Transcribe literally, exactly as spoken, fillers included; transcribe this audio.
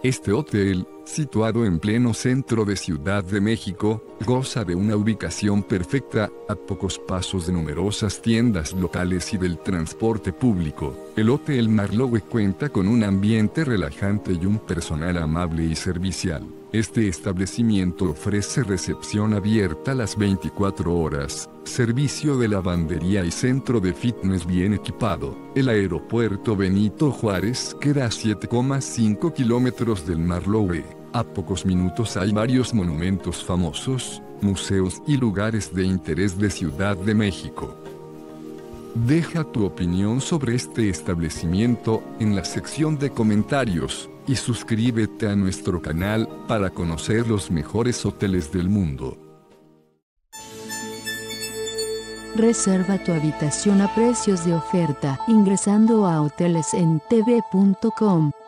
Este hotel, situado en pleno centro de Ciudad de México, goza de una ubicación perfecta, a pocos pasos de numerosas tiendas locales y del transporte público. El Hotel Marlowe cuenta con un ambiente relajante y un personal amable y servicial. Este establecimiento ofrece recepción abierta las veinticuatro horas, servicio de lavandería y centro de fitness bien equipado. El aeropuerto Benito Juárez queda a siete coma cinco kilómetros del Marlowe. A pocos minutos hay varios monumentos famosos, museos y lugares de interés de Ciudad de México. Deja tu opinión sobre este establecimiento en la sección de comentarios y suscríbete a nuestro canal para conocer los mejores hoteles del mundo. Reserva tu habitación a precios de oferta ingresando a hoteles en t v punto com.